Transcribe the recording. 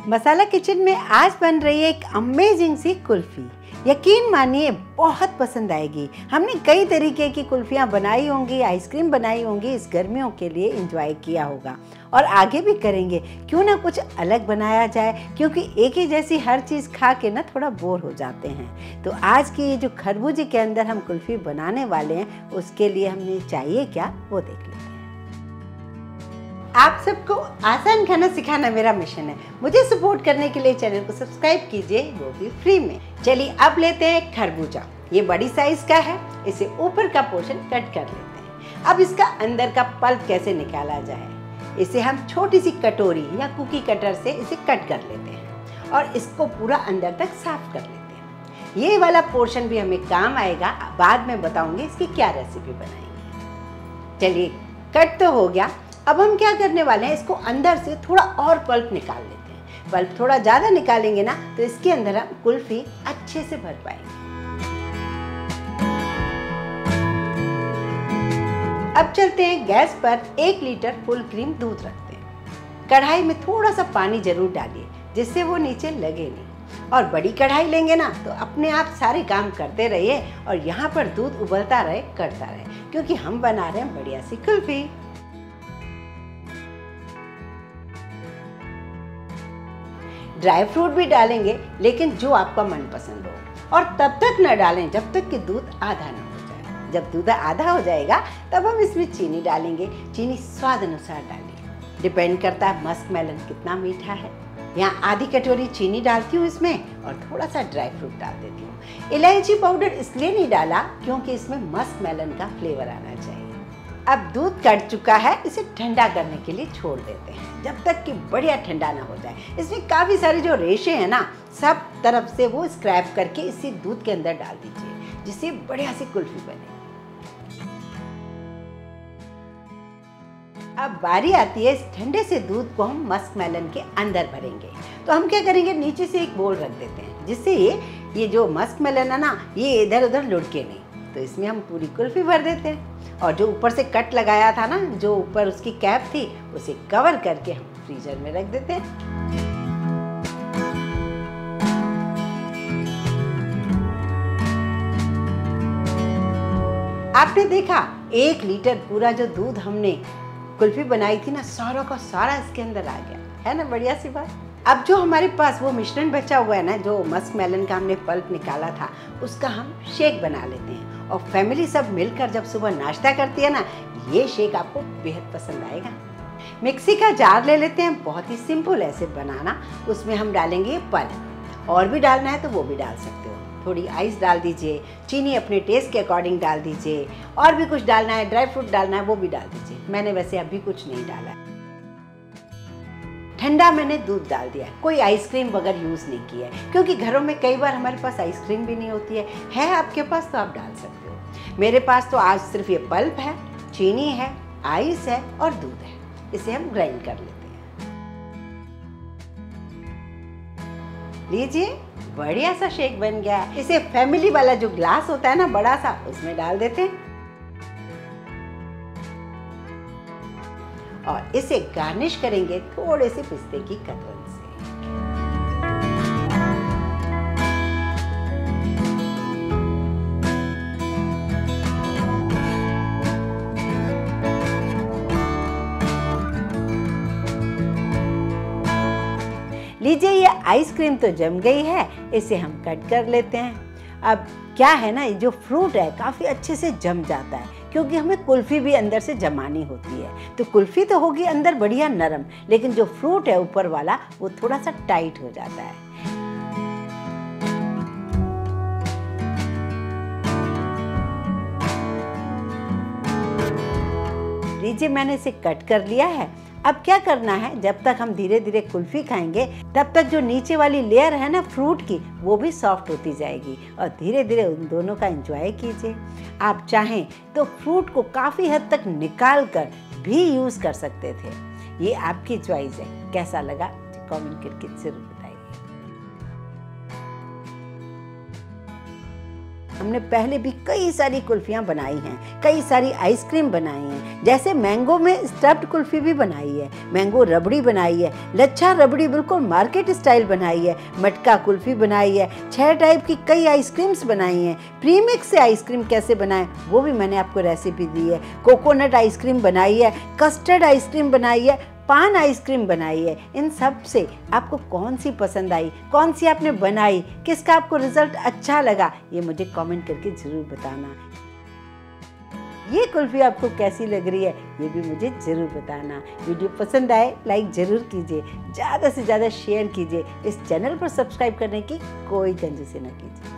मसाला kitchen में आज बन रही है एक अमेजिंग सी कुल्फ़ी। यकीन मानिए बहुत पसंद आएगी। हमने कई तरीके की कुल्फ़ियाँ बनाई होंगी, आइसक्रीम बनाई होंगी, इस गर्मियों के लिए एंजॉय किया होगा और आगे भी करेंगे। क्यों ना कुछ अलग बनाया जाए, क्योंकि एक ही जैसी हर चीज़ खा के ना थोड़ा बोर हो जाते हैं। तो आज की ये जो खरबूजे के अंदर हम कुल्फ़ी बनाने वाले हैं, उसके लिए हमें चाहिए क्या वो देख लेते हैं। आप सबको आसान खाना सिखाना मेरा मिशन है। मुझे सपोर्ट करने के लिए चैनल को सब्सक्राइब कीजिए, वो भी फ्री में। चलिए अब लेते हैं खरबूजा। ये बड़ी साइज का है, इसे ऊपर का पोर्शन कट कर लेते हैं। अब इसका अंदर का पल्प कैसे निकाला जाए, इसे हम छोटी सी कटोरी या कुकी कटर से इसे कट कर लेते हैं और इसको पूरा अंदर तक साफ कर लेते हैं। ये वाला पोर्शन भी हमें काम आएगा, बाद में बताऊंगी इसकी क्या रेसिपी बनाएंगे। चलिए कट तो हो गया। अब हम क्या करने वाले हैं, इसको अंदर से थोड़ा और पल्प निकाल लेते हैं। पल्प थोड़ा ज़्यादा निकालेंगे ना तो इसके अंदर हम कुल्फ़ी अच्छे से भर पाएंगे। अब चलते हैं गैस पर 1 लीटर फुल क्रीम दूध रखते हैं। कढ़ाई में थोड़ा सा पानी जरूर डालिए जिससे वो नीचे लगे नहीं। और बड़ी कढ़ाई लेंगे ना तो अपने आप सारे काम करते रहिए और यहाँ पर दूध उबलता रहे, करता रहे, क्योंकि हम बना रहे हैं बढ़िया सी कुल्फ़ी। ड्राई फ्रूट भी डालेंगे, लेकिन जो आपका मनपसंद हो, और तब तक न डालें जब तक कि दूध आधा न हो जाए। जब दूध आधा हो जाएगा तब हम इसमें चीनी डालेंगे। चीनी स्वाद अनुसार डालिए, डिपेंड करता है मस्क मेलन कितना मीठा है। यहाँ आधी कटोरी चीनी डालती हूँ इसमें और थोड़ा सा ड्राई फ्रूट डाल देती हूँ। इलायची पाउडर इसलिए नहीं डाला क्योंकि इसमें मस्क मेलन का फ्लेवर आना चाहिए। अब दूध कट चुका है, इसे ठंडा करने के लिए छोड़ देते हैं जब तक कि बढ़िया ठंडा ना हो जाए। इसमें काफ़ी सारे जो रेशे हैं ना, सब तरफ से वो स्क्रैप करके इसी दूध के अंदर डाल दीजिए, जिससे बढ़िया सी कुल्फ़ी बने। अब बारी आती है इस ठंडे से दूध को हम मस्क मेलन के अंदर भरेंगे। तो हम क्या करेंगे, नीचे से एक बोल रख देते हैं जिससे ये जो मस्क मेलन है ना, ये इधर उधर लुढ़के नहीं। तो इसमें हम पूरी कुल्फ़ी भर देते हैं और जो ऊपर से कट लगाया था ना, जो ऊपर उसकी कैप थी, उसे कवर करके हम फ्रीजर में रख देते हैं। आपने देखा 1 लीटर पूरा जो दूध हमने कुल्फ़ी बनाई थी ना, सारा का सारा इसके अंदर आ गया है ना, बढ़िया सी बात। अब जो हमारे पास वो मिश्रण बचा हुआ है ना, जो मस्क मेलन का हमने पल्प निकाला था, उसका हम शेक बना लेते हैं। और फैमिली सब मिलकर जब सुबह नाश्ता करती है ना, ये शेक आपको बेहद पसंद आएगा। मिक्सी का जार ले लेते हैं, बहुत ही सिंपल ऐसे बनाना। उसमें हम डालेंगे पल्प, और भी डालना है तो वो भी डाल सकते हो। थोड़ी आइस डाल दीजिए, चीनी अपने टेस्ट के अकॉर्डिंग डाल दीजिए, और भी कुछ डालना है, ड्राई फ्रूट डालना है, वो भी डाल दीजिए। मैंने वैसे अभी कुछ नहीं डाला है। ठंडा मैंने दूध डाल दिया, कोई आइसक्रीम वगैरह यूज़ नहीं किया है, क्योंकि घरों में कई बार हमारे पास आइसक्रीम भी नहीं होती है आपके पास तो आप डाल सकते हो। मेरे पास तो आज सिर्फ ये पल्प है, चीनी है, आइस है और दूध है। इसे हम ग्राइंड कर लेते हैं। लीजिए, बढ़िया सा शेक बन गया। इसे फैमिली वाला जो ग्लास होता है ना, बड़ा सा, उसमें डाल देते हैं और इसे गार्निश करेंगे थोड़े से पिस्ते की कतरन से। लीजिए, ये आइसक्रीम तो जम गई है, इसे हम कट कर लेते हैं। अब क्या है ना, ये जो फ्रूट है काफ़ी अच्छे से जम जाता है, क्योंकि हमें कुल्फ़ी भी अंदर से जमानी होती है। तो कुल्फ़ी तो होगी अंदर बढ़िया नरम, लेकिन जो फ्रूट है ऊपर वाला, वो थोड़ा सा टाइट हो जाता है। लीजिए, मैंने इसे कट कर लिया है। अब क्या करना है, जब तक हम धीरे धीरे कुल्फ़ी खाएंगे, तब तक जो नीचे वाली लेयर है ना फ्रूट की, वो भी सॉफ्ट होती जाएगी और धीरे धीरे उन दोनों का एंजॉय कीजिए। आप चाहें तो फ्रूट को काफ़ी हद तक निकाल कर भी यूज़ कर सकते थे। ये आपकी चॉइस है। कैसा लगा कमेंट करके जरूर बताइए। हमने पहले भी कई सारी कुल्फियाँ बनाई हैं, कई सारी आइसक्रीम बनाई हैं। जैसे मैंगो में स्टफ्ड कुल्फ़ी भी बनाई है, मैंगो रबड़ी बनाई है, लच्छा रबड़ी बिल्कुल मार्केट स्टाइल बनाई है, मटका कुल्फ़ी बनाई है, 6 टाइप की कई आइसक्रीम्स बनाई हैं। प्रीमिक्स से आइसक्रीम कैसे बनाएं वो भी मैंने आपको रेसिपी दी है। कोकोनट आइसक्रीम बनाई है, कस्टर्ड आइसक्रीम बनाई है, पान आइसक्रीम बनाई है। इन सब से आपको कौन सी पसंद आई, कौन सी आपने बनाई, किसका आपको रिजल्ट अच्छा लगा, ये मुझे कमेंट करके ज़रूर बताना। ये कुल्फ़ी आपको कैसी लग रही है ये भी मुझे ज़रूर बताना। वीडियो पसंद आए लाइक ज़रूर कीजिए, ज़्यादा से ज़्यादा शेयर कीजिए। इस चैनल पर सब्सक्राइब करने की कोई कंजूसी न कीजिए।